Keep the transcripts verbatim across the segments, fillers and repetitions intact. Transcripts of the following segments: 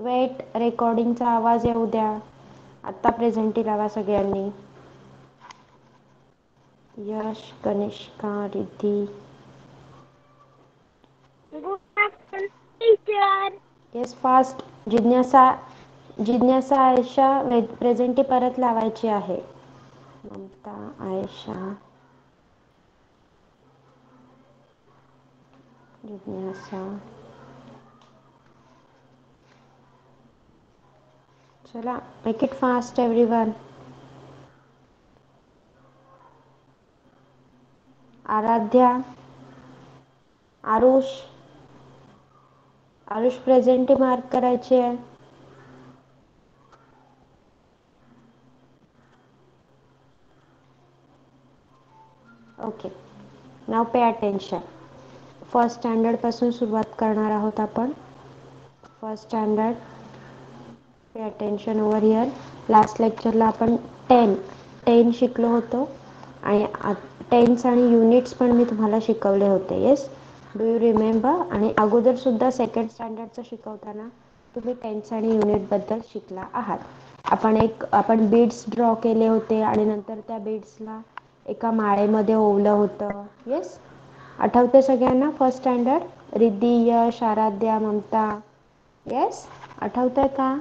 Weight, रेकॉर्डिंगचा आवाज येऊ द्या. आत्ता प्रेझेंटी लावा सगळ्यांनी. यश, कनिष्का, रिद्धी. Yes fast. जिज्ञासा जिज्ञासा आयशा प्रेझेंटी परत लावायची आहे. ममता, आयशा, जिज्ञासा. चला make it fast everyone. Aaradhya, Aarush. Aarush presenty mark करायची आहे. Okay, now pay attention. First standard पासून सुरुवात करणार आहोत आपण. First standard, pay attention over here. Last लेक्चरला आपण टेन टेन शिकलो होतो आणि टेन्स आणि युनिट्स पण मी तुम्हाला शिकवले होते. Yes, do you remember? आणि अगोदर सुद्धा सेकंड स्टँडर्डचं शिकवताना तुम्ही टेन्स आणि युनिटबद्दल शिकला आहात. आपण एक आपण बीड्स ड्रॉ केले होते आणि नंतर त्या बीड्सला एका माळेमध्ये ओवलं होतं. येस, आठवते सगळ्यांना? First standard, Riddhi, Yash, Aaradhya, Mamta. Yes, आठवतंय का?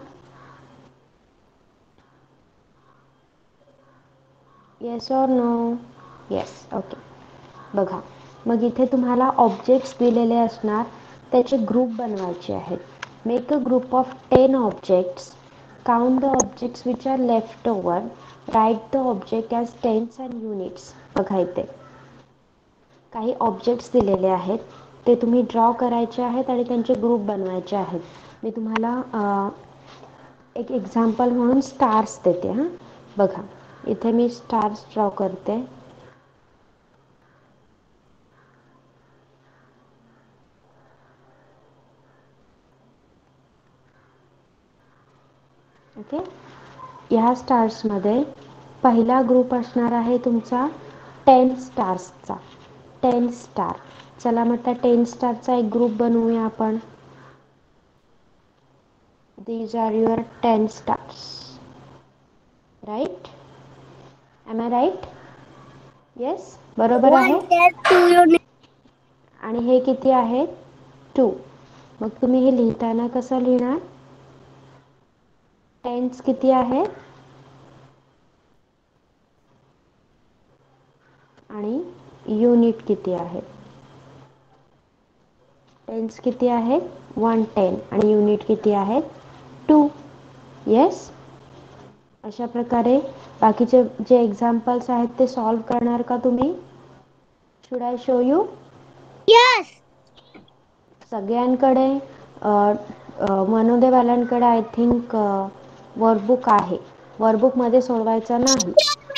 Yes or no? Yes, okay. बघा, मग इथे तुम्हाला ऑब्जेक्ट्स दिलेले असणार, त्याचे ग्रुप बनवायचे आहेत. Make a group of ten objects. Count the objects which are left over. Write the object as tens and units. बघा इथे काही ऑब्जेक्ट्स दिलेले आहेत, ते तुम्ही ड्रॉ करायचे आहेत आणि त्यांचे ग्रुप बनवायचे आहेत. मी तुम्हाला एक एक्झाम्पल म्हणून स्टार्स देते. हां, बघा इथे मी स्टार्स ड्रॉ करते. ओके, ह्या स्टार्समध्ये पहिला ग्रुप असणार आहे तुमचा टेन स्टार्सचा. Ten star. चला मग त्या टेन स्टारचा एक ग्रुप बनवूया आपण. These are your ten stars. Right? Am I right? Yes? बरोबर आहे? आणि हे किती आहे? टू. मग तुम्ही हे लिहिताना कसं लिहिणार? टेन्स किती आहे आणि युनिट किती आहे? टेन्स किती आहेत? One ten. आणि युनिट किती आहेत? टू. येस, अशा प्रकारे बाकीचे जे एक्झाम्पल्स आहेत ते सॉल्व करणार का तुम्ही? Should I show you? Yes. सगळ्यांकडे मनोदेवाल्यांकडे आय थिंक वर्कबुक आहे. वर्कबुकमध्ये सोडवायचं नाही.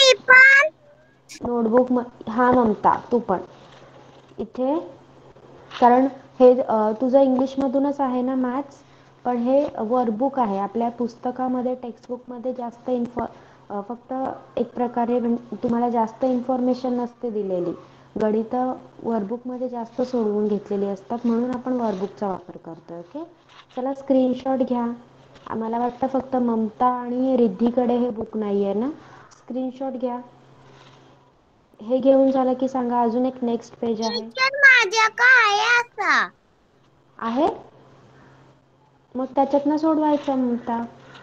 नोटबुक म हा ममता, तू पण इथे, कारण हे तुझं इंग्लिशमधूनच आहे ना मॅथ्स, पण हे वर्कबुक आहे. आपल्या पुस्तकामध्ये टेक्स्टबुकमध्ये जास्त इन्फॉ फक्त एक प्रकारे तुम्हाला जास्त इन्फॉर्मेशन नसते दिलेली. गणितं वर्कबुकमध्ये जास्त सोडवून घेतलेली असतात, म्हणून आपण वर्कबुकचा वापर करतो. ओके, चला स्क्रीनशॉट घ्या. आम्हाला वाटतं फक्त ममता आणि रिद्धीकडे हे बुक नाही आहे ना. स्क्रीनशॉट घ्या. हे घेऊन झालं की सांगा अजून एक नेक्स्ट पेज आहे. माझ्या काय असा आहे, मग त्याच्यातनं सोडवायचं ममता.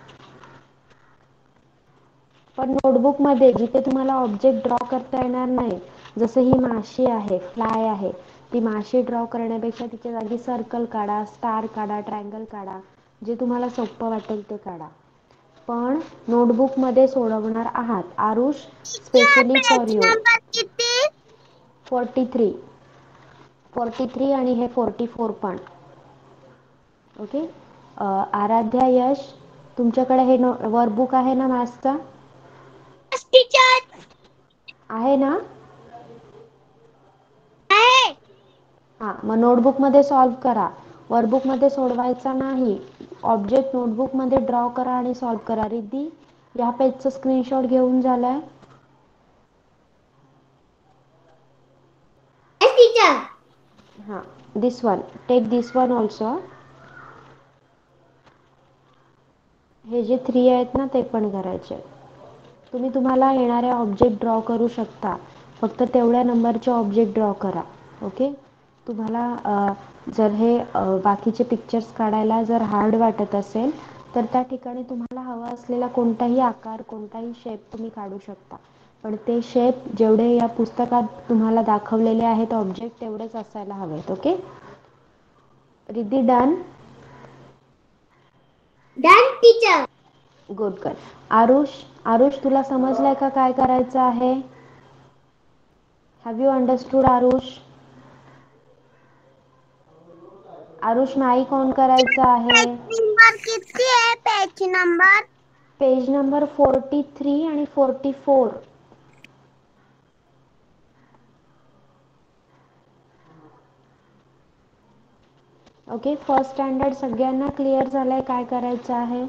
पण नोटबुकमध्ये जिथे तुम्हाला ऑब्जेक्ट ड्रॉ करता येणार नाही, जसं ही माशी आहे, फ्लाय आहे, ती माशी ड्रॉ करण्यापेक्षा तिच्या जागी सर्कल काढा, स्टार काढा, ट्रायंगल काढा, जे तुम्हाला सोपं वाटेल ते काढा. पण नोटबुकमध्ये सोडवणार आहात. Aarush, specially for page you. Number किती? Forty three. फोर्टी थ्री आणि हे फोर्टी फोर पण. ओके, आराध्या, यश, तुमच्याकडे हे नो वर्कबुक आहे ना मॅथ्सचा? टीचर आहे ना? आहे. हां, मग नोटबुकमध्ये सॉल्व करा. वर्कबुकमध्ये सोडवायचा नाही. ऑब्जेक्ट नोटबुकमध्ये ड्रॉ करा आणि सॉल्व करा. रिद्धी, या पेजचं स्क्रीनशॉट घेऊन झालाय? टीचर. हां, this one, take this one also. हे जे थ्री आहेत ना ते पण करायचे आहेत. तुम्ही तुम्हाला येणारे ऑब्जेक्ट ड्रॉ करू शकता, फक्त तेवढ्या नंबरचे ऑब्जेक्ट ड्रॉ करा. ओके. तुम्हाला जर हे बाकीचे पिक्चर्स काढायला जर हार्ड वाटत असेल तर त्या ठिकाणी तुम्हाला हवा असलेला कोणताही आकार, कोणताही शेप तुम्ही काढू शकता. पण ते शेप जेवढे या पुस्तकात तुम्हाला दाखवलेले आहेत ऑब्जेक्ट तेवढेच असायला हवेत. Okay. Riddhi done? Done teacher. Good girl. Aarush, Aarush तुला समजलंय का काय करायचं आहे? Have you understood Aarush? Aarush mike on करायचा आहे. नंबर किती आहे page number? Page number forty three आणि forty four. Okay. First standard सगळ्यांना क्लिअर झालंय काय करायचं आहे?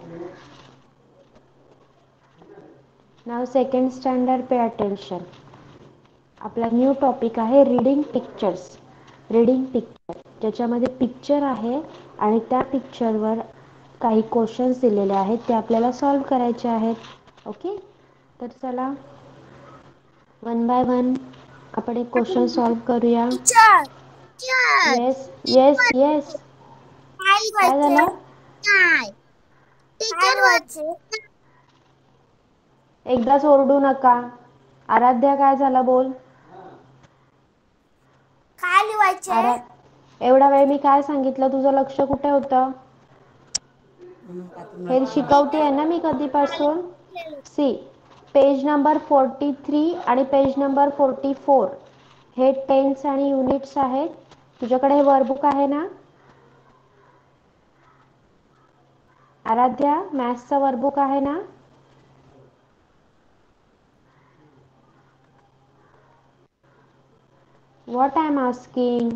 Now second standard pay attention. आपला न्यू टॉपिक आहे रीडिंग पिक्चर्स. रीडिंग पिक्चर ज्याच्यामध्ये पिक्चर आहे आणि त्या पिक्चरवर काही क्वेश्चन्स दिलेले आहेत ते आपल्याला सॉल्व करायचे आहेत. ओके. तर चला वन बाय वन आपण एक क्वेश्चन सॉल्व करूया. Teacher teacher yes yes yes. काय झालं? काय टीचर वाचे? एकदाच ओरडू नका. आराध्या काय झालं बोल? काय लिवायचे? आरा एवढा वेळ मी काय सांगितलं तुझं लक्ष कुठे होतं? हे शिकवते आहे ना मी कधीपासून. See page number forty three आणि पेज नंबर फोर्टी फोर हे टेन्स आणि युनिट्स आहेत. तुझ्याकडे हे वर्कबुक आहे ना? आराध्या मॅथ्सचा वर्कबुक आहे ना? What I am asking?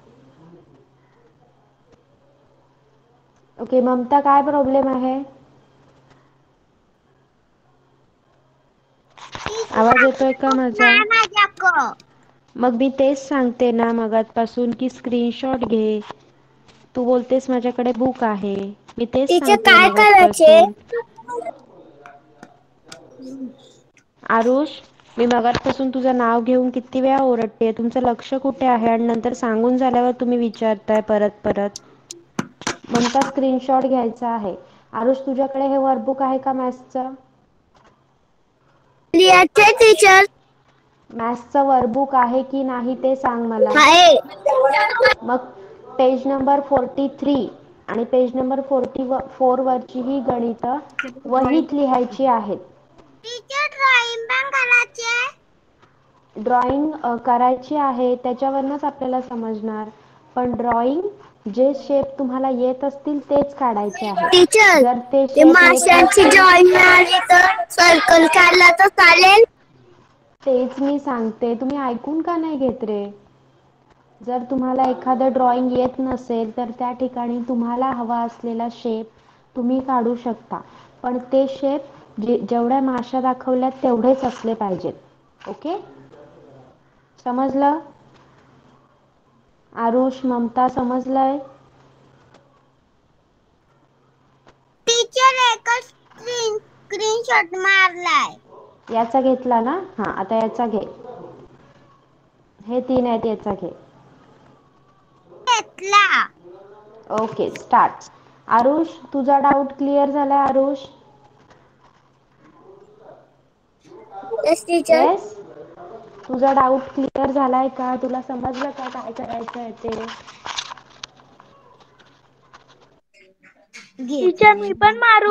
Okay. Mamta काय प्रॉब्लेम आहे? आवाज येतोय का माझा? नाही माझ्याकडं. मग मी तेच सांगते ना मगाचपासून की स्क्रीनशॉट घे. तू बोलतेस माझ्याकडे बुक आहे. मी तेच टीचर सांगते काय करायचे? मगाचपासून. आरुष मी मगाचपासून तुझं नाव घेऊन किती वेळा ओरडते. तुमचं लक्ष कुठे आहे? आणि नंतर सांगून झाल्यावर तुम्ही विचारताय परत परत. ममता स्क्रीनशॉट घ्यायचा आहे. आरुष तुझ्याकडे हे वर्कबुक आहे का मॅथ्सचं? लिहायचे टीचर. मॅथ्सचं वर्कबुक आहे की नाही ते सांग मला. आहे. मग पेज नंबर फोर्टी थ्री आणि पेज नंबर फोर्टी फोर वरची ही गणितं वहीत लिहायची आहेत. टीचर ड्रॉइंग पण करायची आहे? ड्रॉइंग करायची आहे त्याच्यावरनच आपल्याला समजणार. पण ड्रॉइंग जे शेप तुम्हाला येत असतील तेच काढायचे आहेत. टीचर जर ते ते शेप येत माशांची नसतील ड्रॉइंग मिळाली तर सर्कल काढला तर चालेल? तेच मी सांगते. तुम्ही ऐकून का नाही घेत रे? जर तुम्हाला एखादं ड्रॉइंग येत नसेल तर त्या ठिकाणी तुम्हाला हवा असलेला शेप तुम्ही काढू शकता. पण ते शेप जे जेवढ्या माश्या दाखवल्यात तेवढेच असले पाहिजेत. ओके. समजलं? आरुष, ममता समजलंय? टीचर एकच स्क्रीन स्क्रीनशॉट मारलाय. याचा घेतला ना? हा आता याचा घे. हे तीन आहेत याचा घे. घेतला. Okay start. आरुष तुझा डाऊट क्लिअर झालाय आरुष? Yes teacher. येस. तुझा डाऊट क्लिअर झालाय का? तुला समजलं का काय करायचंय ते? टीचर मी पण मारू?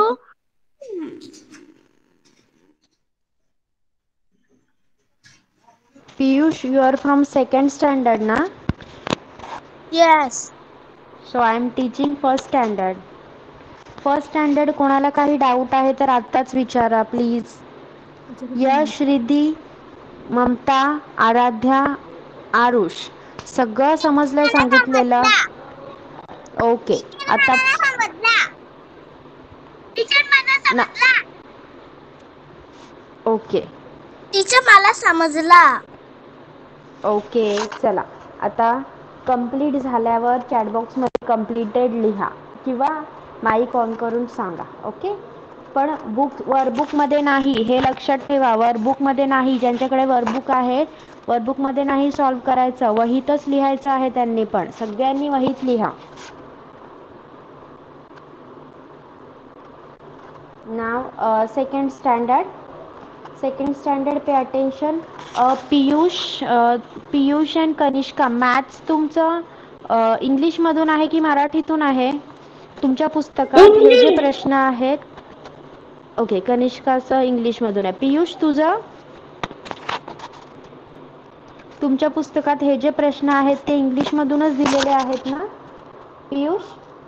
Piyush you are from second standard ना? Yes. So I am teaching first standard. First standard कोणाला काही डाऊट आहे तर आत्ताच विचारा प्लीज. यश, रिद्धी, ममता, आराध्या, आरुष सगळं समजलंय मला सांगितलेलं? समजला. ओके. टीचर आता मला समजला. टीचर मला ना समजला. ओके. टीचर मला समजला. ओके चला आता कंप्लीट झाल्यावर चॅटबॉक्समध्ये कंप्लीटेड लिहा किंवा माईक ऑन करून सांगा. ओके. पण बुक वर्कबुकमध्ये नाही, हे लक्षात ठेवा. वर्कबुकमध्ये नाही, ज्यांच्याकडे वर्कबुक आहे वर्कबुकमध्ये नाही सॉल्व करायचं, वहीतच लिहायचं आहे. त्यांनी पण सगळ्यांनी वहीत लिहा. नाव second standard second standard pay attention. Piyush Piyush and Kanishka, maths तुमचं इंग्लिशमधून आहे की मराठीतून आहे? तुमच्या पुस्तकात हे जे प्रश्न आहेत, ओके, कनिष्काचं इंग्लिशमधून आहे. पियुष तुझं? तुमच्या पुस्तकात हे जे प्रश्न आहेत ते इंग्लिशमधूनच दिलेले आहेत ना पियुष?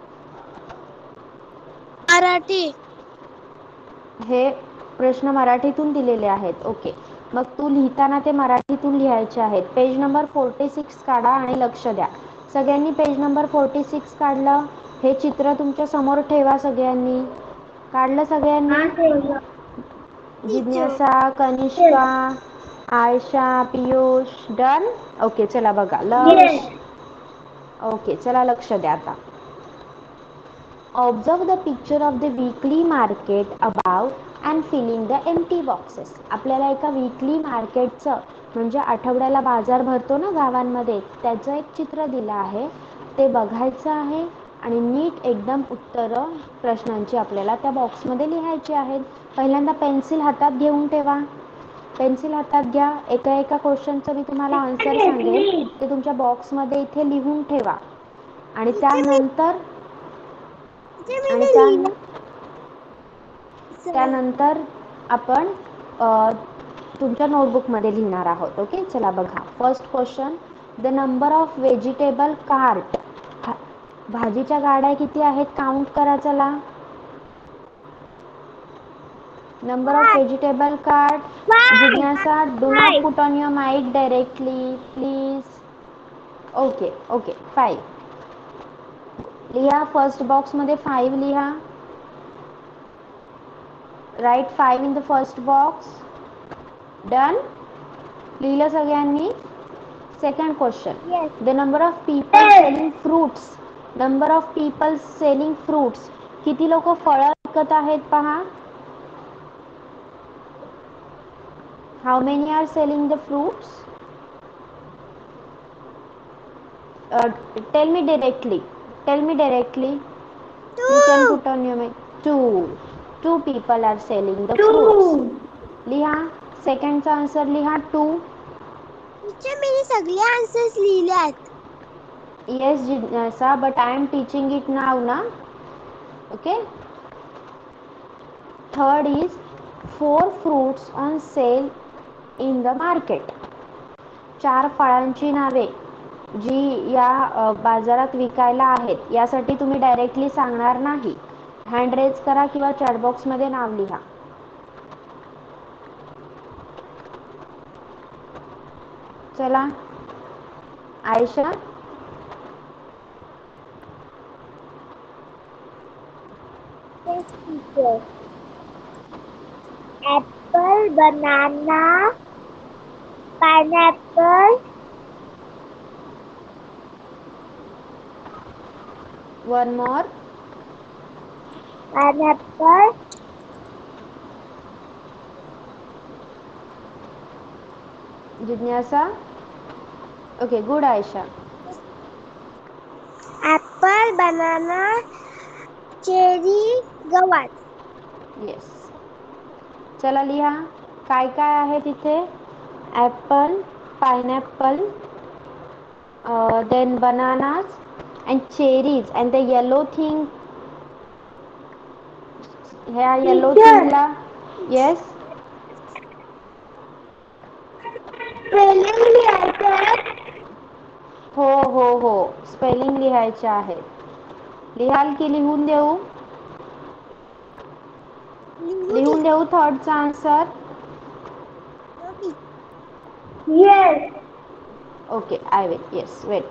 मराठी. हे प्रश्न मराठीतून दिलेले आहेत. ओके, मग तू लिहिताना ते मराठीतून लिहायचे आहेत. पेज नंबर फोर्टी सिक्स काढा आणि लक्ष द्या. सगळ्यांनी पेज नंबर फोर्टी सिक्स काढलं? हे चित्र तुमच्या समोर ठेवा. सगळ्यांनी काढलं? सगळ्यांनी? जिज्ञासा, कनिष्का, आयशा, पियुष, डन? ओके, चला बघा. लक्ष. ओके, चला लक्ष द्या आता. Observe the picture of the weekly market above and fill in the empty boxes. आपल्याला एका वीकली मार्केटचं म्हणजे आठवड्याला बाजार भरतो ना गावांमध्ये, त्याचं एक चित्र दिलं आहे. ते बघायचं आहे आणि नीट एकदम उत्तरं प्रश्नांची आपल्याला त्या बॉक्समध्ये लिहायची आहेत. पहिल्यांदा पेन्सिल हातात घेऊन ठेवा. पेन्सिल हातात घ्या. एका एका क्वेश्चनचं मी तुम्हाला आन्सर सांगेन, ते तुमच्या बॉक्समध्ये इथे लिहून ठेवा. आणि त्यानंतर आणि त्या त्यानंतर आपण तुमच्या नोटबुकमध्ये लिहिणार आहोत. ओके, चला बघा. First question. The number of vegetable cart. भाजीच्या गाड्या किती आहेत काउंट करा. चला. Number of vegetable cart. जिज्ञासा, do not put on your mic directly please. Okay okay, five लिहा. फर्स्ट बॉक्समध्ये फाईव्ह लिहा. Write five in the first box. Done? लिहिलं सगळ्यांनी? Second question. The number of people selling fruits. Number of people selling fruits. किती लोक फळं विकत आहेत पहा. How many R selling the fruits? Tell me directly. Tell me directly. You can put on your mic. Two. Two people are selling the fruits. लिहा. सेकंडचा answer लिहा. Two. मी सगळे आन्सर्स लिहिलेत. Yes, Jignasa, but I am teaching it now, na? Okay. Third is four fruits on sale in the market. चार फळांची नावे जी या बाजारात विकायला आहेत, यासाठी तुम्ही डायरेक्टली सांगणार नाही. हँड रेज करा किंवा चॅटबॉक्समध्ये नाव लिहा. चला. Ayesha. Apple, banana, pineapple, one more. Pineapple, जिज्ञासा. Okay, good Ayesha. Apple, banana, cherry, गवार. येस. चला लिहा. काय काय आहे तिथे? Apple, pineapple, then bananas and cherries and the yellow thing. ह्या येलो थिंगला येस. स्पेलिंग लिहायचं. हो हो हो, स्पेलिंग लिहायचे आहे. लिहाल की लिहून देऊ? लिहून देऊ थर्डचा answer? Yes. Okay, I will. Yes, wait.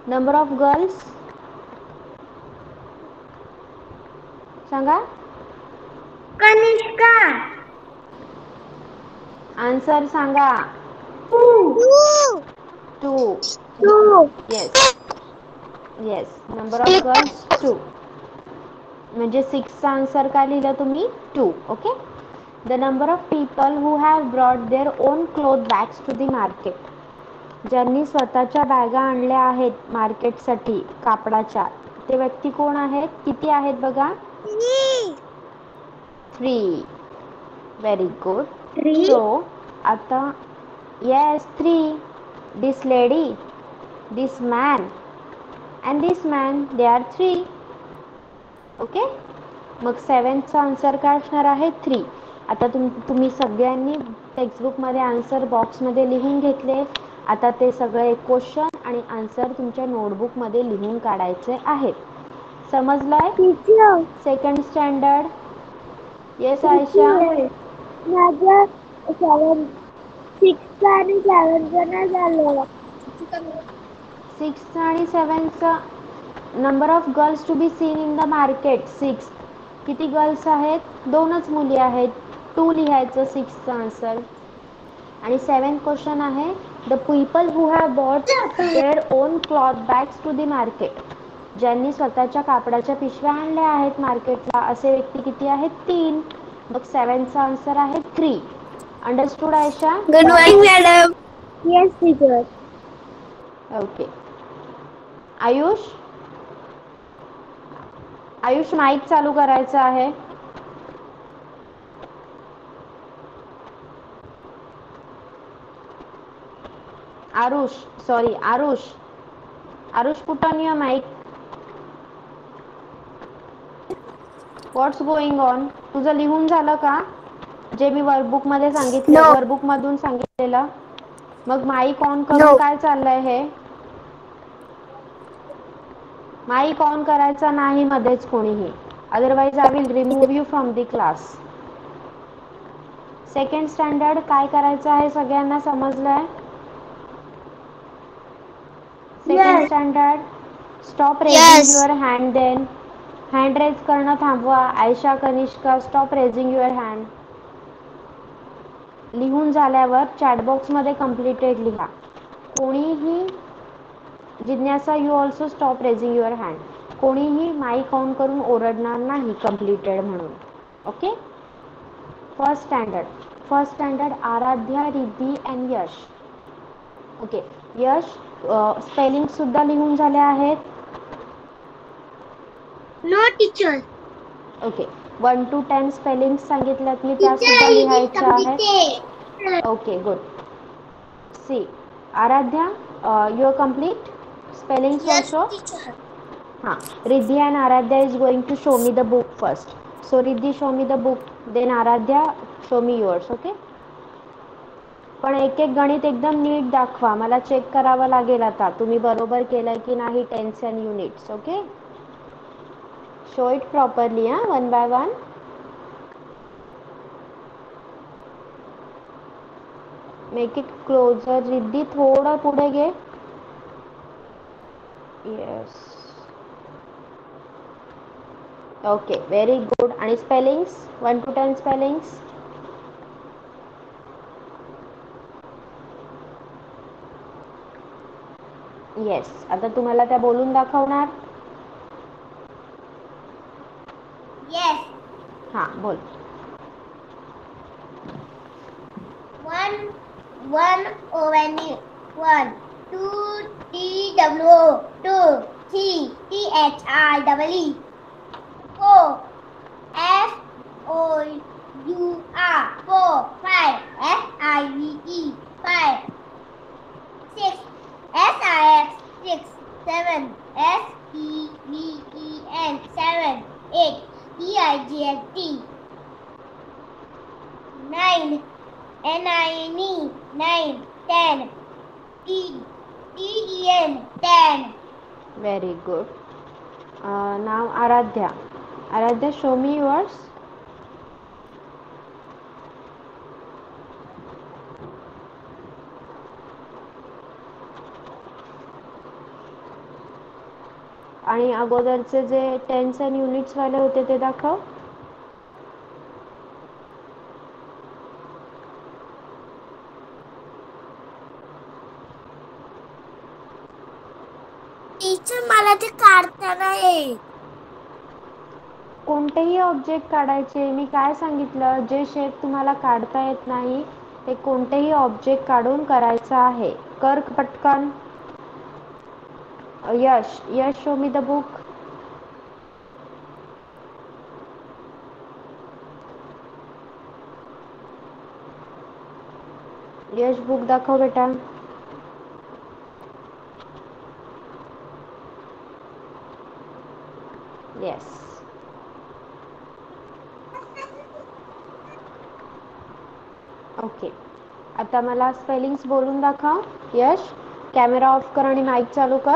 Number of girls सांगा. कनिष्का. आन्सर सांगा. Two. Two. Two. Yes yes, number of girls two. म्हणजे सिक्सचा आन्सर काय लिहिलं तुम्ही? Two. Okay. The number of people who have brought their own cloth bags to the market. ज्यांनी स्वतःच्या बॅगा आणल्या आहेत मार्केटसाठी कापडाच्या, ते व्यक्ती कोण आहेत? किती आहेत बघा? Three. Very good. Three. So आता yes three. This lady, this man and this man, they are three. Okay. मग सेवनचा आन्सर काय असणार आहे? थ्री. आता तुम तुम्ही सगळ्यांनी टेक्स्टबुकमध्ये आन्सर बॉक्समध्ये लिहून घेतले. आता ते सगळे क्वेश्चन आणि आन्सर तुमच्या नोटबुकमध्ये लिहून काढायचे आहेत. समजलंय? Teacher. Second standard. Yes Ayesha. Teacher. माझं सेवन सिक्स आणि सेवनचं नाही झालं. सिक्स आणि सेवनचा number of girls to be seen in the market six. किती गर्ल्स आहेत? दोनच मुली आहेत. टू लिहायचं सिक्सचा आन्सर. आणि सेवन क्वेश्चन आहे, the people who have bought their own cloth bags to the market. ज्यांनी स्वतःच्या कापडाच्या पिशव्या आणल्या आहेत मार्केटला, असे व्यक्ती किती आहेत? तीन. मग सेवनचा आन्सर आहे three. Understood Ayesha? Good morning madam. Yes teacher. Okay. Ayush, Ayush mic चालू करायचं आहे. Arush, sorry Arush, Arush put on your mic. What's going on? तुझं लिहून झालं का? जे मी वर्कबुकमध्ये सांगितले, नो. वर्कबुकमधून सांगितलेलं. मग माईक ऑन करून नो. काय चाललंय हे? माईक ऑन करायचा नाही मध्येच कोणीही, otherwise I will remove you from the class. Second standard काय करायचं आहे सगळ्यांना समजलंय? Second yes. Standard, stop raising yes. Your hand then. Hand raise करणं थांबवा. Ayesha, Kanishka, stop raising your hand. लिहून झाल्यावर चॅटबॉक्समध्ये कम्प्लिटेड लिहा. कोणीही जिज्ञासा, you also stop raising your hand. कोणीही माईक ऑन करून ओरडणार नाही कम्प्लिटेड म्हणून. Okay. First standard, first standard Aradhya, Riddhi and Yash. Okay. Yash, spelling सुद्धा लिहून झाले आहेत? No teacher. Okay. One two ten spelling सांगितल्यात मी, त्या टीचर सुद्धा ही इज लिहायच्या आहेत. Completed. Okay good. See Aradhya, you are complete spellings yes also. Teacher. हां. Riddhi and Aradhya is going to show me the book first. So Riddhi, show me the book, then Aradhya, show me yours. Okay. पण एक एक गणित एकदम नीट दाखवा, मला चेक करावं लागेल आता तुम्ही बरोबर केलं की नाही. Tens and units. Okay. Show it properly. हां, one by one. Make it closer. Riddhi थोडं पुढे घे. येस. Okay, very good. आणि spellings, one two ten spellings. Yes. आता तुम्हाला त्या बोलून दाखवणार. येस. हां, बोल. One one oven one. Two T W two. Three T H I double E. Four F O U R four. Five F I V E five. Six S I X six. Seven S E V E N seven. Eight T I G S T. Nine N I N E nine. Ten T T E N ten. Very good. Uh, now Aradhya. Aradhya, show me yours. आणि अगोदरचे जे tense आणि units वाले होते ते दाखव. Teacher मला ते काढता नाही येत. कोणतेही ऑब्जेक्ट काढायचे. मी काय सांगितलं, जे शेप तुम्हाला काढता येत नाही ते कोणतेही ऑब्जेक्ट काढून करायचं आहे. कर पटकन. Yash Yash show me the book. Yash book दाखव बेटा. येस. ओके. आता मला स्पेलिंग्स बोलून दाखव. यश कॅमेरा ऑफ कर आणि माईक चालू कर.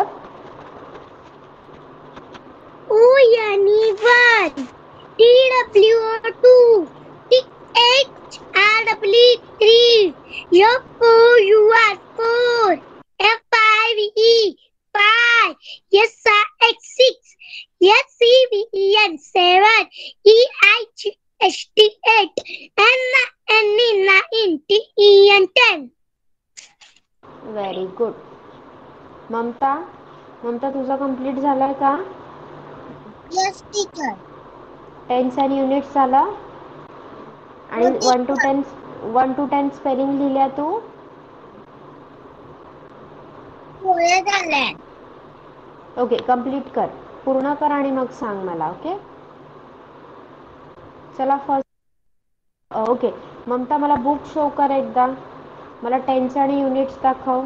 ओ यानी one, T W O two, T H R W three, F O U R four, F I V E five, S I X six, S C V E N seven, E I G H T eight, N N E nine, T E N ten. Very good. Mamta Mamta तुझा complete झालाय का? Yes teacher. Tens आणि units झालं. आणि one two ten one two ten spelling लिहिल्या तू? होय झालंय. ओके. कंप्लीट कर, पूर्ण कर आणि मग सांग मला. ओके. चला फर्स्ट. ओके. ममता मला बुक शो कर एकदा. मला टेन्स आणि युनिट्स दाखव.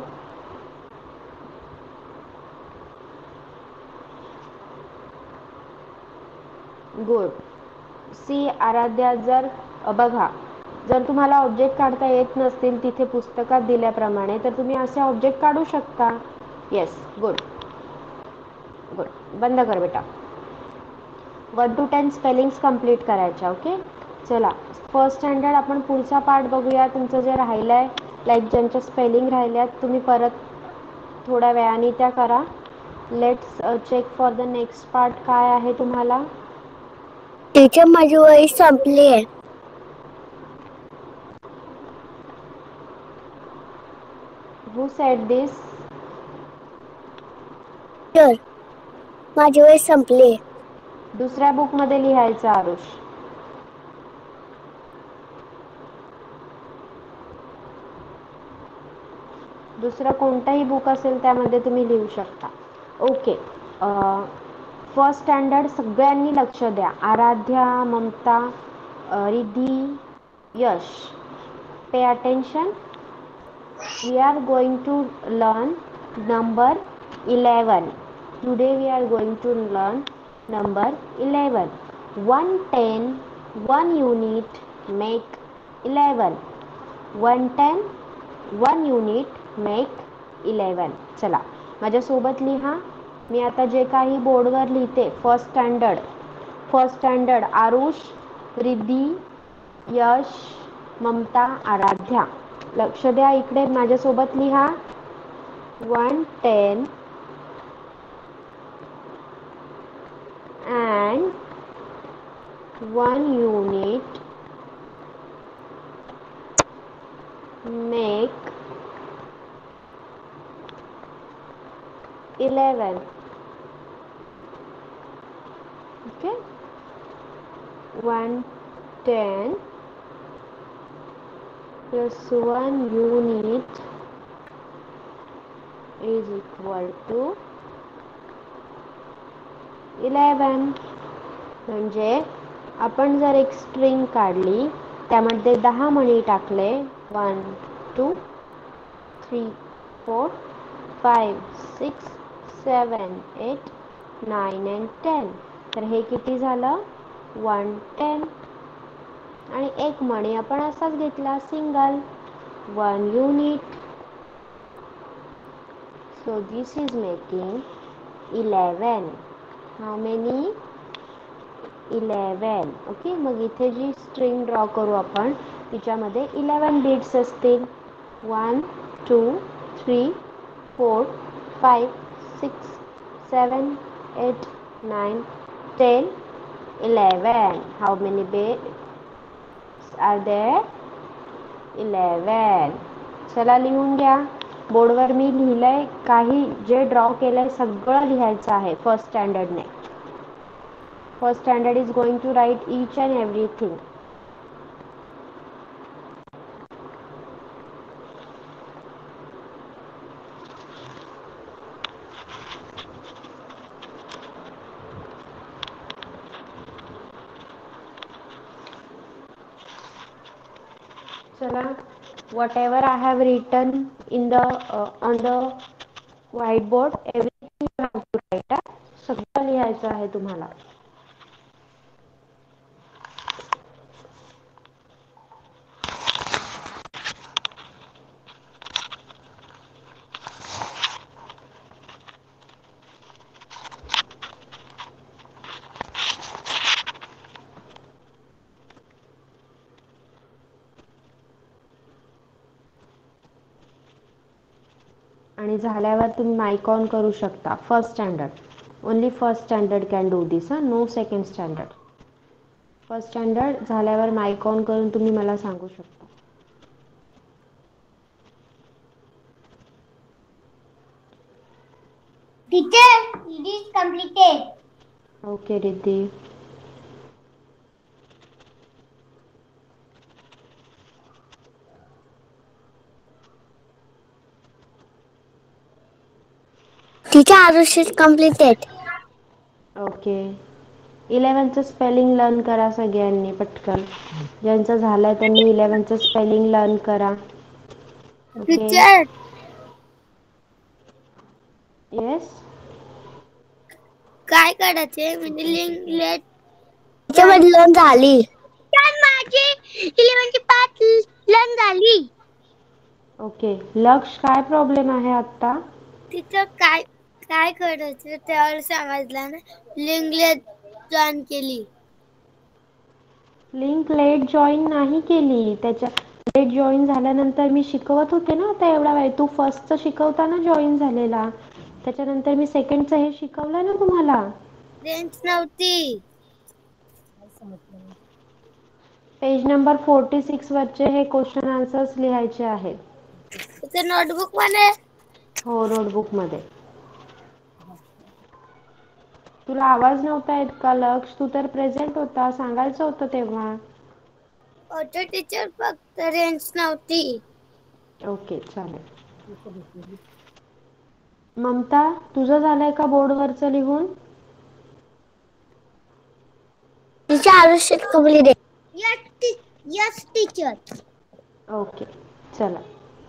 गुड. सी आराध्या, जर बघा, जर तुम्हाला ऑब्जेक्ट काढता येत नसतील तिथे पुस्तकात दिल्याप्रमाणे तर तुम्ही असे ऑब्जेक्ट काढू शकता. येस. Good good. बंद कर बेटा. One two ten spellings complete करायच्या. ओके. चला फर्स्ट स्टँडर्ड आपण पुढचा पार्ट बघूया. तुमचं जे राहिलं आहे, लाईक ज्यांच्या स्पेलिंग राहिल्यात तुम्ही परत थोड्या वेळाने त्या करा. Let's check for the next part. काय आहे तुम्हाला? टीचर माझी वही संपली आहे. Who said this? टीचर माझी वही संपली. दुसऱ्या बुकमध्ये लिहायचं आरुष. दुसरं कोणतंही बुक असेल त्यामध्ये तुम्ही लिहू शकता. ओके. फर्स्ट स्टँडर्ड सगळ्यांनी लक्ष द्या. Aradhya, Mamta, Riddhi, Yash, pay attention. We are going to learn number eleven. Today we are going to learn number eleven. one ten, one unit make eleven. one ten, one unit make eleven. चला माझ्यासोबत लिहा. मी आता जे काही बोर्डवर लिहिते, first standard first standard Arush, Riddhi, Yash, Mamta, Aradhya, लक्ष द्या इकडे. माझ्यासोबत लिहा. One ten and one unit make eleven. Okay. one ten plus one unit is equal to eleven. म्हणजे आपण जर एक स्ट्रिंग काढली, त्यामध्ये दहा मणी टाकले, one two three four five six seven eight nine and ten, तर हे किती झालं? One ten. आणि एक मणी आपण असाच घेतला, single, one unit. So this is making eleven. How many? Eleven. Okay. मग इथे जी स्ट्रिंग ड्रॉ करू आपण, तिच्यामध्ये इलेवन बीट्स असतील. One two three four five six seven eight, nine, ten, eleven. How many bears are there? eleven. चला लिहून घ्या. बोर्डवर मी लिहिलंय, काही जे ड्रॉ केलंय सगळं लिहायचं आहे फर्स्ट स्टँडर्डने. First standard is going to write each and everything. चला, whatever I have written in the on the white board everything you have to write. सगळं लिहायचं आहे तुम्हाला. आणि झाल्यावर तुम्ही माईक ऑन करू शकता. First standard only first standard can do this. हां, no second standard. First standard झाल्यावर माईक ऑन करून तुम्ही मला सांगू शकता. Teacher, it is completed. Okay Riddhi. Teacher, Arush is completed. Okay. इलेवनचं स्पेलिंग लर्न करा सगळ्यांनी पटकन. ज्यांचं झालंय त्यांनी इलेवनचं स्पेलिंग लर्न करा. ओके. Teacher, yes. काय करायचे म्हणजे लिंक लेट त्याच्यामध्ये लर्न झाली. माझी इलेव्हनची पाच लर्न झाली. ओके. लक्ष, काय प्रॉब्लेम आहे आत्ता? तिथं काय काय करायचं त्यावर समजलं ना. लिंक लेट जॉईन केली. लिंक लेट जॉईन नाही केली. त्याच्या लेट जॉईन झाल्यानंतर मी शिकवत होते ना आता एवढा वेळ. तू फर्स्टचं शिकवताना जॉईन झालेला. त्याच्यानंतर मी सेकंडचं हे शिकवलं ना तुम्हाला. रेंज नव्हती. पेज नंबर फोर्टी सिक्स वरचे हे क्वेश्चन आन्सर्स लिहायचे आहेत. तिथे नोटबुक मध्ये. हो, नोटबुक मध्ये. तुला आवाज नव्हता येत का लक्ष? तू तर प्रेझेंट होता, सांगायचं होतं तेव्हा. ऑटो टीचर फक्त रेंज नव्हती. ओके, चालेल. ममता, तुझं झालंय का बोर्डवरचं लिहून? Teacher, Arush is completed. Yes teacher. Okay, चला.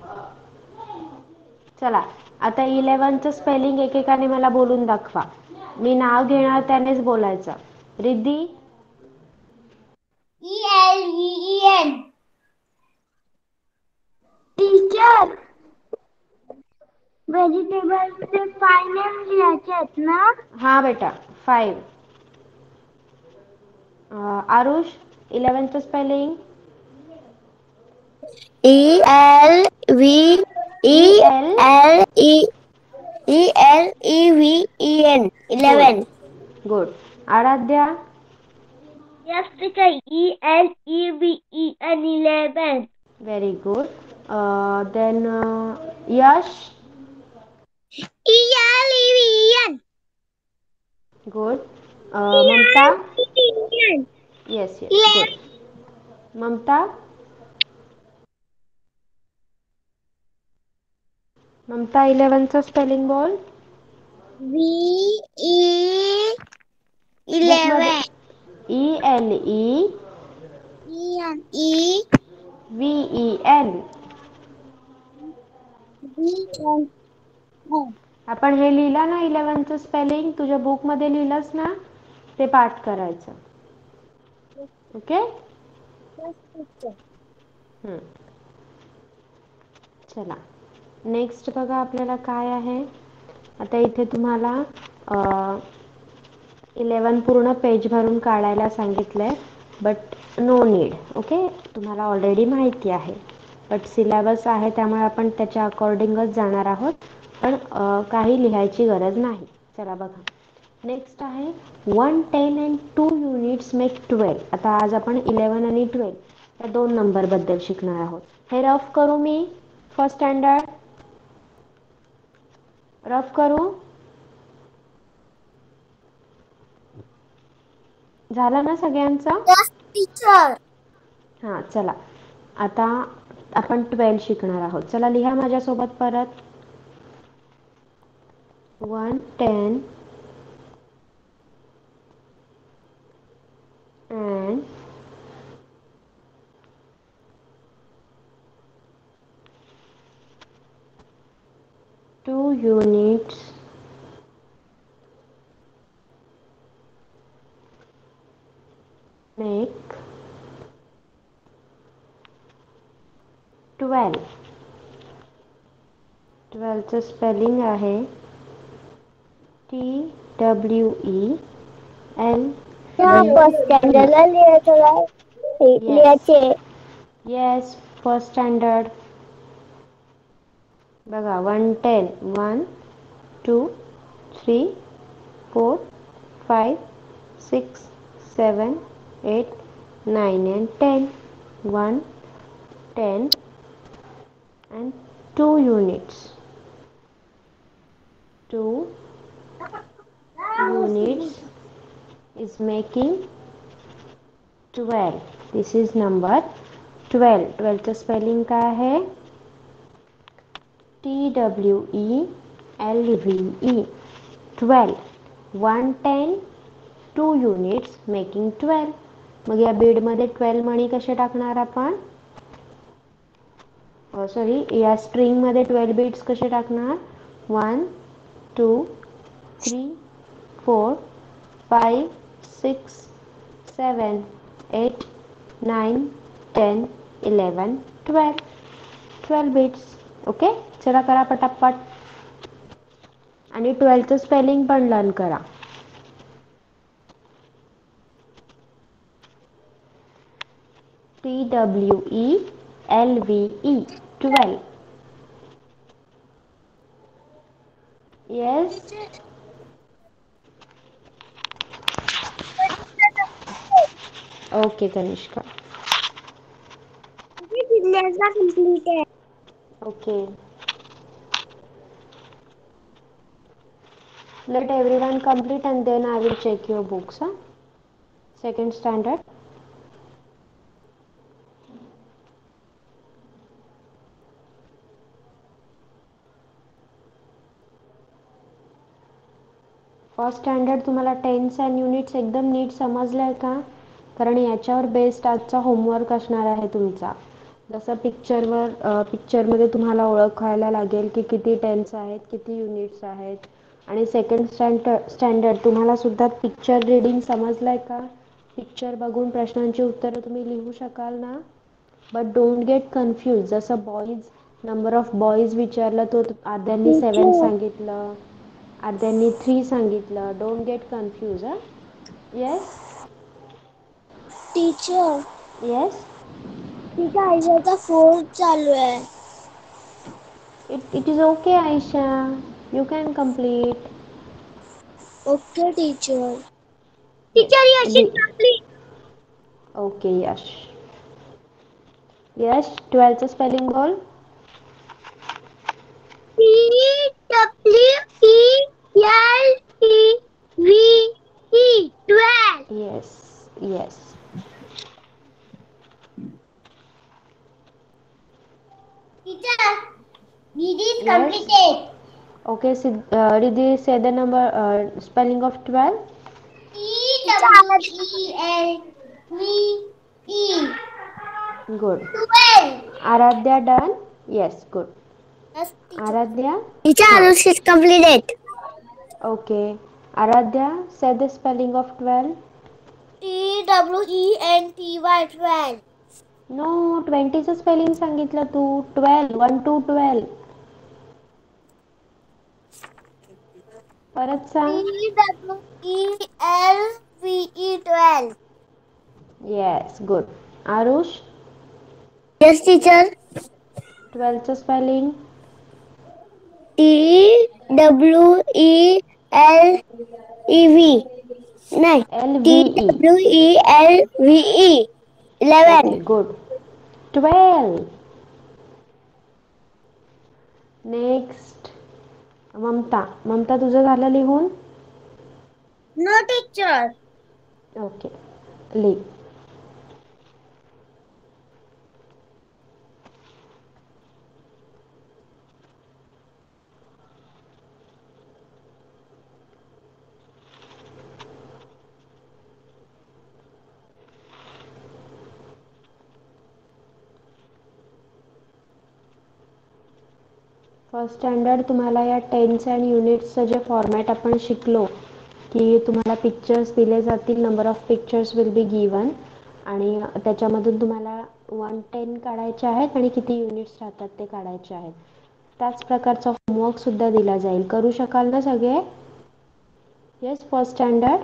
चला, आता इलेवनचं स्पेलिंग एकेकाने मला बोलून दाखवा. मी नाव घेणार त्यानेच बोलायचं. Riddhi. E L V E N. Teacher, व्हेजिटेबलचे फाय नेम लिहायचे आहेत ना? हां बेटा, फाईव्ह. आरुष, इलेवनचं spelling. E L V E E L L E E L E V E N. Good eleven. Good. Aradhya. Yes teacher, E L E V E N. Eleven. Very good. Then Yash. E L E V E N. Good. Mamta. Eleven. Yes yes, good. Mamta. Mamta, इलेवनचं spelling बोल. V E बुकमध्ये eleven. E L E E N E V E N. V N N. आपण हे लिहिलं ना इलेवनचं spelling, तुझ्या बुकमध्ये लिहिलंस ना, ते पाठ करायचं. ओके. Yes teacher. हं. चला, नेक्स्ट बघा आपल्याला काय आहे. आता इथे तुम्हाला इलेवन पूर्ण पेज भरून काढायला सांगितलंय. But no need. ओके, तुम्हाला ऑलरेडी माहिती आहे. बट सिलेबस आहे त्यामुळे आपण त्याच्या अकॉर्डिंगच जाणार आहोत. पण काही लिहायची गरज नाही. चला बघा. नेक्स्ट आहे one ten and two units make twelve. आता आज आपण इलेवन आणि ट्वेल्व या दोन नंबरबद्दल शिकणार आहोत. हे रफ करू मी. फर्स्ट स्टँडर्ड रफ करू. झालं ना सगळ्यांचा? Yes, teacher. हां चला, आता आपण ट्वेल्व शिकणार आहोत. चला लिहा माझ्यासोबत परत. One ten and two units make twelve. ट्वेल्वचं स्पेलिंग आहे T W E L first स्टँडर्डला लिहायचं लिहायचे. Yes, first standard. बघा, one ten one two three four five six seven eight nine and ten. One ten and two units. Two units is making twelve. This is number twelve. twelve चं spelling काय आहे? T W E L V E. twelve. one ten two units making twelve. मग या bead मध्ये twelve मणी कसे टाकणार आपण? सॉरी, या स्ट्रिंग मध्ये twelve beads कसे टाकणार? one two three four five six seven eight nine ten eleven twelve. twelve beads. Okay, चला करा पटापट. आणि ट्वेल्वचं स्पेलिंग पण लर्न करा. T W E L V E. Twelve. Yes. Okay Kanishka. Complete आहे. Okay. Let everyone complete and then I will check your books. Huh? Second standard. First standard तुम्हाला tens and units एकदम नीट समजलंय का? कारण याच्यावर based आजचा homework असणार आहे तुमचा. जसं पिक्चरवर पिक्चरमध्ये तुम्हाला ओळखायला लागेल की किती टेन्स आहेत, किती युनिट्स आहेत. आणि सेकंड स्टँडर्ड स्टँडर्ड तुम्हाला सुद्धा पिक्चर रीडिंग समजलंय का? पिक्चर बघून प्रश्नांची उत्तरं तुम्ही लिहू शकाल ना? But don't get confuse. जसं बॉईज, नंबर ऑफ बॉईज विचारलं तो अर्ध्यांनी सेवन सांगितलं, अर्ध्यांनी थ्री सांगितलं. Don't get confuse. हां. येस. Teacher, yes. तिचा आईचा फोन चालू आहे. It, it is okay, Aisha. You can complete. Okay teacher. Yes. Teacher यशी The- complete. Okay, Yash. Yash, twelve spelling बोल. T W E L T V E. twelve. Yes, yes. Teacher, Didi is Yes. completed. Okay, so, uh, did you say the number uh, spelling of twelve? T W E L V E. Good. twelve. Aradhya done? Yes, good. Yes, teacher. Aradhya? Teacher, Huh. Anush is completed. Okay. Aradhya, say the spelling of twelve. T W E N T Y. twelve. No, twenty चं spelling सांगितलं तू. twelve, one to twelve. परत सांग. T W E L V E. twelve. Yes, good. Arush, Yes, teacher. twelve चं spelling. T W E L E V नाही L T V E. W E L V E eleven. Okay good. Twelve. Next Mamata. Mamata तुझं झालं लिहून? No teacher. Okay लिह. First standard तुम्हाला या tense and युनिट्सचं जे format आपण शिकलो की तुम्हाला पिक्चर्स दिले जातील, number of pictures will be given आणि त्याच्यामधून तुम्हाला वन टेन काढायचे आहेत आणि किती युनिट्स राहतात ते काढायचे आहेत. त्याच प्रकारचा होमवर्कसुद्धा दिला जाईल. करू शकाल ना सगळे? Yes first standard.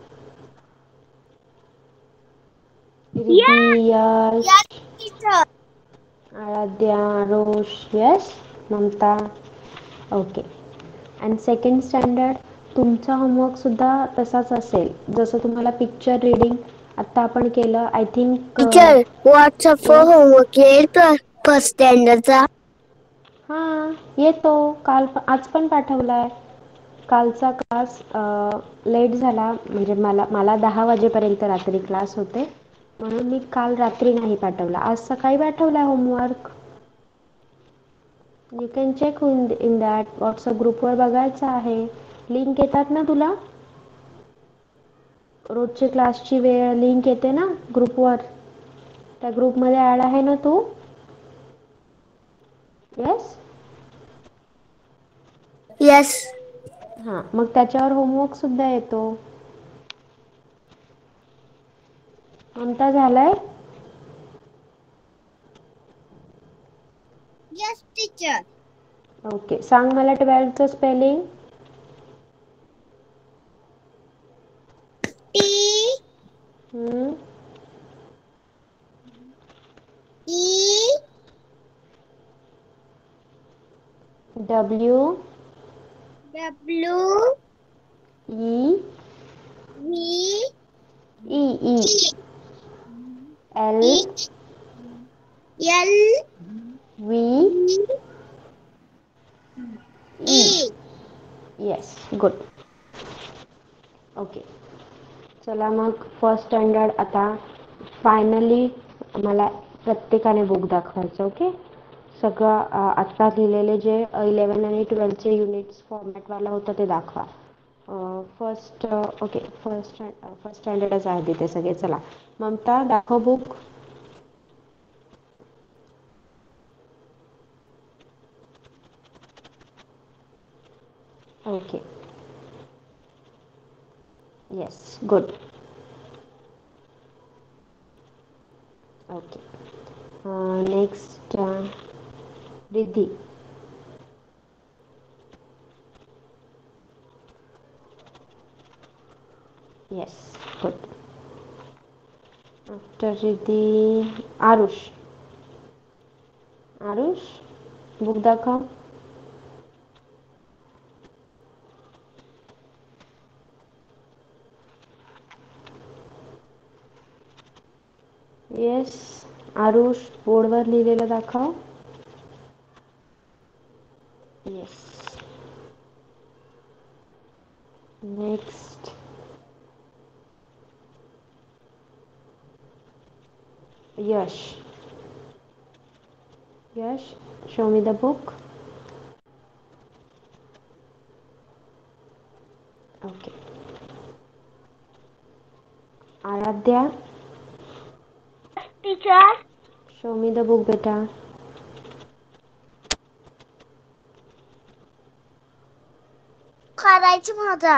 Riddhi, Yash, yes teacher. Aaradhya, Aarush, yes, Mamata. Okay. And second standard तुमचा होमवर्कसुद्धा तसाच असेल. जसं तुम्हाला पिक्चर रिडिंग आत्ता आपण केलं. I think teacher WhatsApp yes homework येईल फर्स्ट स्टँडर्डचा? हां येतो. काल आज पण पाठवला आहे. कालचा क्लास लेट झाला म्हणजे मला मला दहा वाजेपर्यंत रात्री क्लास होते म्हणून मी काल रात्री नाही पाठवला. आज सकाळी पाठवला homework. You can check in in that. WhatsApp ग्रुपवर बघायचं आहे. लिंक येतात ना तुला? रोजची क्लासची वेळ लिंक येते ना ग्रुपवर? त्या ग्रुपमध्ये ॲड आहे ना तू? येस. येस. हां मग त्याच्यावर होमवर्कसुद्धा येतो. ममता झालाय? Yes teacher. ओके. सांग मला ट्वेल्थचं spelling. T hmm. E W W E V E E L E L V E. E. Yes good. Okay. चला मग फर्स्ट स्टँडर्ड आता फायनली मला प्रत्येकाने बुक दाखवायचं. ओके. सगळं आत्ता लिहिलेले जे इलेवन आणि ट्वेल्थचे युनिट्स फॉर्मॅटवाला होतं ते दाखवा. First okay first stand first स्टँडर्डच आहे तिथे सगळे. चला ममता दाखव book. Okay. Yes good. Okay. Next Riddhi. Yes good. After Riddhi Aarush. Aarush book दाखव. येस आरुष बोर्डवर लिहिलेलं दाखव. Yes. Next Yash. Yash show me the book. Okay. Aaradhya. Teacher. Show me the book बेटा. करायची माझा.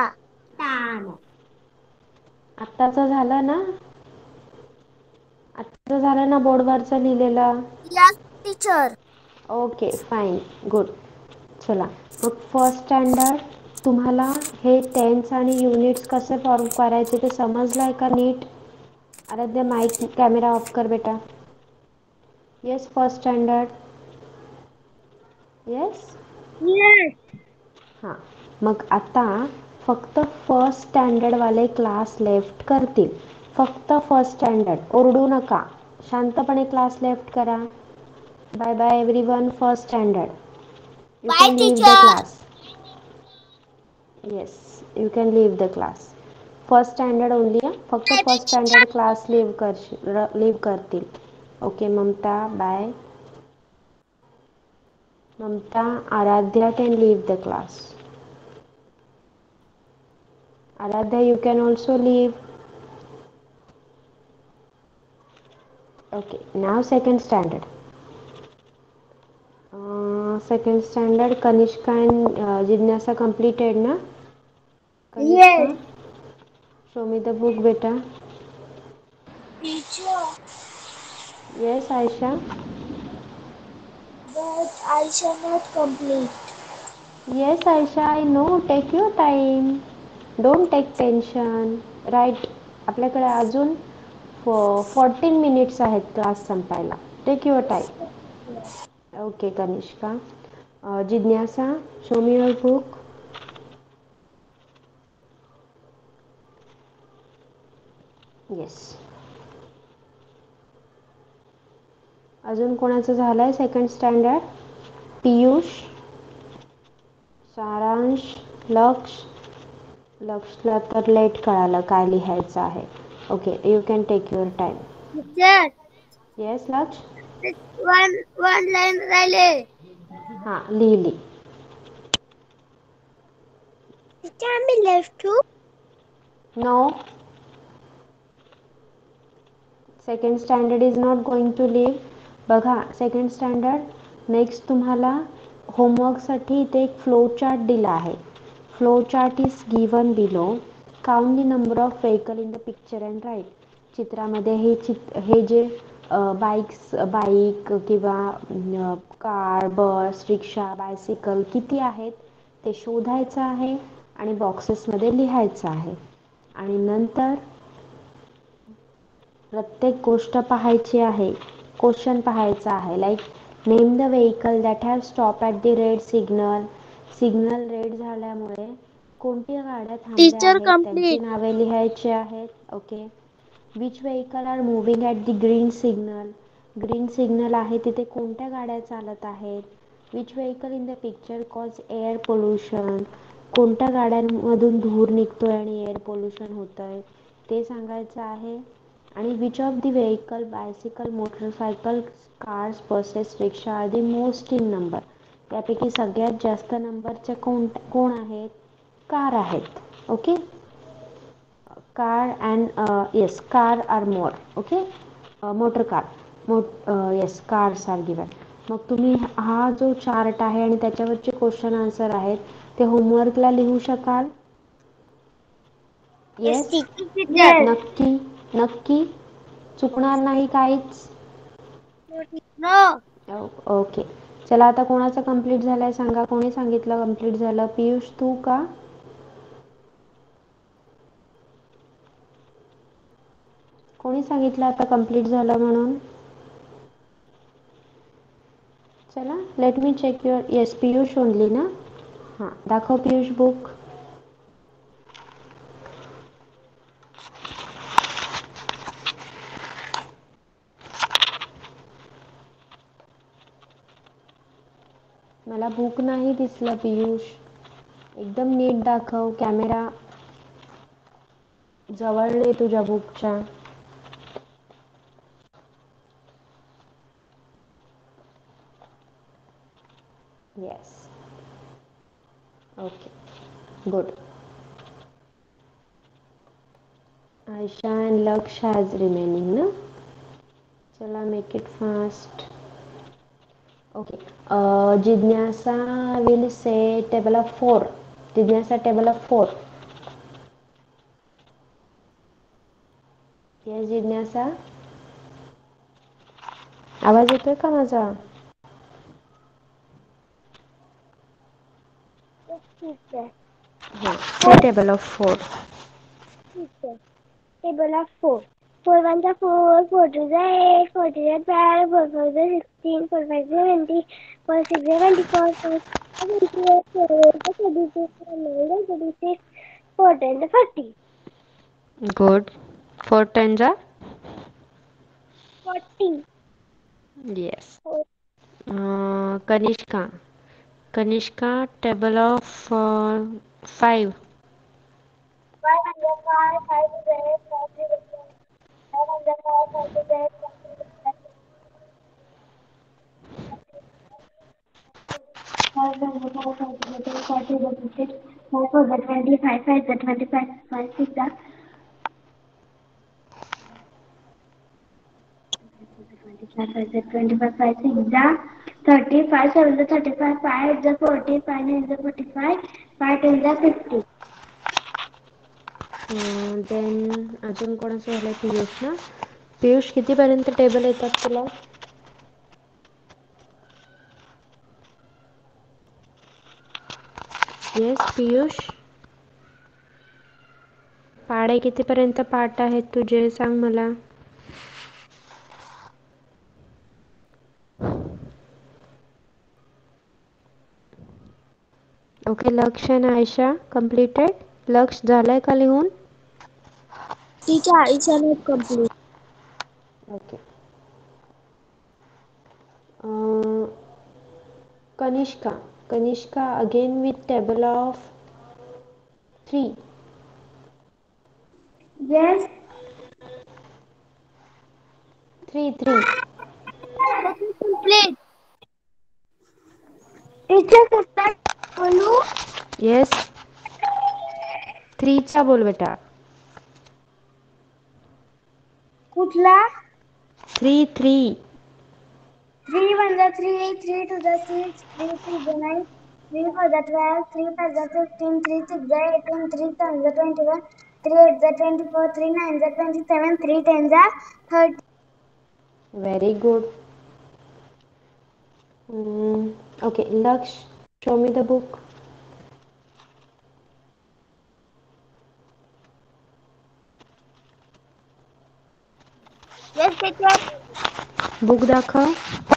आत्ताचं झालं ना? आत्ताचं झालं ना बोर्डवरचं लिहिलेलं? Yes teacher. Okay fine good. चला मग फर्स्ट स्टँडर्ड तुम्हाला हे टेन्स आणि युनिट्स कसे फॉर्म करायचे ते समजलं आहे का नीट? आराध्या माईक कॅमेरा ऑफ कर बेटा. Yes first standard. Yes. Yes. हां मग आता फक्त फर्स्ट स्टँडर्डवाले क्लास लेफ्ट करतील. फक्त फर्स्ट स्टँडर्ड. ओरडू नका, शांतपणे क्लास लेफ्ट करा. Bye bye everyone. First standard you Bye, can leave the teacher. Class. Yes, you can leave the class. First standard only. फक्त Bye, first teacher. Standard class leave करशील leave करतील. Okay Mamata, bye. Mamata, Aaradhya can leave the class. Aaradhya, you can also leave. Okay, now second standard. Uh, second standard, Kanishka and uh, Jignasa completed na? Kanishka, Yes. show me the book beta. Teacher, Yes, Aisha. but I shall not complete. Yes, Aisha, I know. Take your time. Don't take tension. Right. आपल्याकडे अजून fourteen minutes आहेत class संपायला. Take your time. Okay Kanishka. जिज्ञासा, show me your book. Yes. अजून कोणाचं झालं आहे second standard? Piyush, सारांश, लक्ष. लक्षला तर लेट कळालं काय लिहायचं आहे. Okay, you can take your time. Teacher, yes Laksh. one one line राहिले. हां, लिहिली. Teacher, मी left too. No, second standard is not going to leave. बघा सेकंड स्टँडर्ड नेक्स्ट तुम्हाला होमवर्कसाठी इथे एक फ्लो चार्ट दिला आहे. Flow chart is given below. Count the number of vehicle in the picture and write. चित्रामध्ये हे चित हे जे बाईक्स बाईक किंवा कार, बस, रिक्षा, बायसिकल किती आहेत ते शोधायचं आहे आणि बॉक्सेसमध्ये लिहायचं आहे. आणि नंतर प्रत्येक गोष्ट पाहायची आहे. क्वेश्चन पाहायचा आहे. Like name the vehicle that have stop at the red signal. Signal red झाल्यामुळे कोणत्या गाड्या थांबल्या Teacher आहेत त्यांची complete. नावे लिहायची आहेत. Okay. Which vehicle are moving at the green signal. Green signal आहे तिथे कोणत्या गाड्या चालत आहेत. Which vehicle in the picture cause air pollution. कोणत्या गाड्यांमधून धूर निघतोय आणि एअर पोल्युशन होतंय ते सांगायचं आहे. आणि which of the vehicle, bicycle, motorcycle, cars, buses, rickshaw are the most in number. त्यापैकी सगळ्यात जास्त नंबरचे कोण कोण आहेत? कार आहेत. Okay. Car and yes car are more. Okay. Motor car मोट येस कार्स आर गिवन. मग तुम्ही हा जो चार्ट आहे आणि त्याच्यावरचे क्वेश्चन आन्सर आहेत ते होमवर्कला लिहू शकाल? Yes, yes, teacher. Yes. नक्की नक्की चुकणार नाही काहीच. No. ओके. चला आता कोणाचं कंप्लीट झालंय सांगा. कोणी सांगितलं कंप्लीट झालं? पियुष तू का? कोणी सांगितलं आता कंप्लीट झालं म्हणून? चला let me check your. Yes Piyush only ना. हां दाखव पियुष बुक. मला बुक नाही दिसलं पियुष. एकदम नीट दाखव. कॅमेरा जवळ ने तुझ्या बुकच्या. Yes. Okay good. Ayesha and लक्ष ॲज रिमेनिंग ना. चला मेक इट फास्ट. ओके. जिज्ञासा will say table of four. जिज्ञासा टेबल ऑफ फोर. येस जिज्ञासा. आवाज येतोय का माझा? Yes, teacher. हां Four. Say table of four. Teacher. Table of four. Four ones are four. Four twos are eight. Four threes are twelve. Four fours are sixteen. Four fives are twenty. Four sixes are twenty-four. Four seven are twenty-eight. Four eights are thirty-two. Four nines are thirty-six. four tens are forty. Good. four tens are? forty. Yes. Uh, Kanishka. Kanishka, table of uh, five. five hundred five, five hundred forty, five hundred five, five hundred five hundred five, five hundred forty, forty-six, five four the twenty-five, five the twenty-five, five six the twenty-five, five the twenty-five, five six the thirty, five seven the thirty-five, five the forty, five nine the forty-five, five ten the fifty. Then अजून कोणाचं झालं? पियुष ना. पियुष कितीपर्यंत table येतात तुला? Yes Piyush, पाढे कितीपर्यंत पाठ आहेत तुझे सांग मला. ओके. लक्ष आणि आयशा कम्प्लिटेड. लक्ष झालंय का लिहून? Teacher, it's not complete. Okay. Kanishka. Kanishka again with table of three. Yes. Three three. Complete. Teacher, कितना बोलूं? येस. थ्रीचा बोल बेटा. कुठला? Three three. Three one the three, three two the six, three three the nine, three four the twelve, three five the fifteen, three six the eighteen, three seven the twenty-one, three eight the twenty-four, three nine the twenty-seven, three ten the thirty. Very good. Mm, okay, Laksh, show me the book. Yes, teacher. Book दाखव.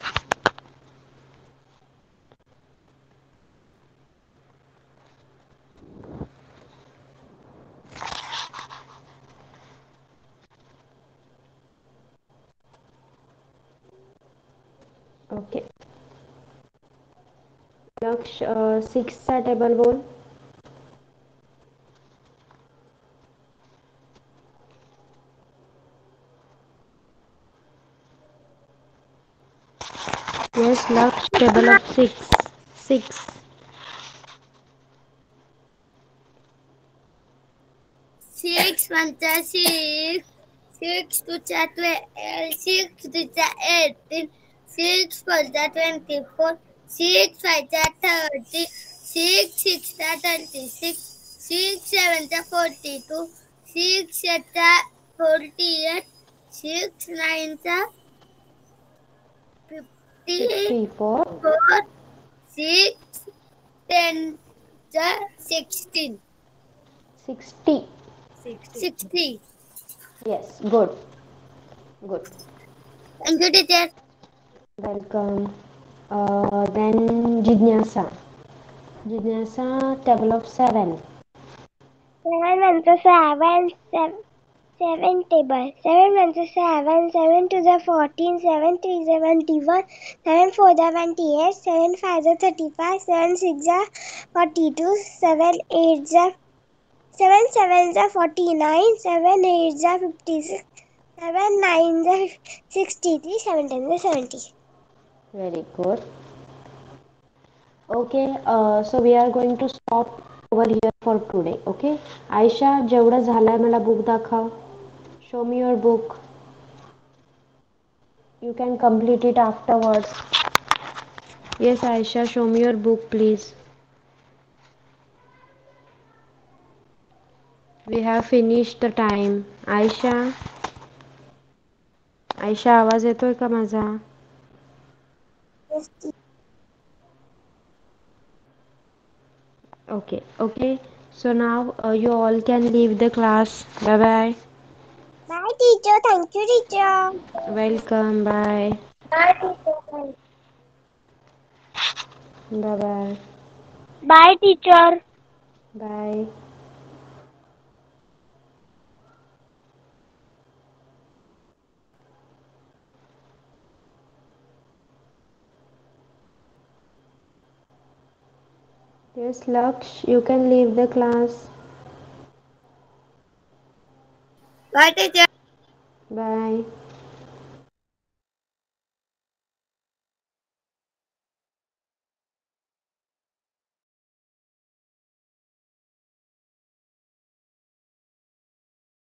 Okay. Laksh सिक्सचा table बोल. Yes Laksh, table of six. Six. Six one the six, six two the twelve, six three the eighteen, six four the twenty-four, six five the thirty, six six the thirty-six, six seven the forty-two, six eight the forty-eight, six nine the fifty-four. fifty-four, six ten the sixteen. Sixty. Sixty. Yes, good. Good. Thank you, teacher. Welcome. Uh, then Jignasa. Jignasa, table of seven. Seven one to seven, seven, seven table. Seven one to seven, seven to the fourteen, seven three the twenty-one, seven four the twenty-eight, seven five the thirty-five, seven six the forty-two, seven eight the seven seven the forty-nine, seven eight the fifty-six, seven nine the sixty-three, seven ten the seventy. Very good. Okay, uh, so we are going to stop over here for today. Okay, Aisha, जेवढं झालंय मला book दाखव. Show me your book. You can complete it afterwards. Yes, Aisha, show me your book, please. We have finished the time. Aisha, Aisha, आवाज येतोय का माझा? Yes, Okay, okay. So now uh, you all can leave the class. Bye bye. bye, teacher. Thank you, teacher. Welcome. Bye. Bye, teacher. Bye bye. Bye, teacher. Bye. Yes, Laksh, you can leave the class. Bye, teacher. Bye.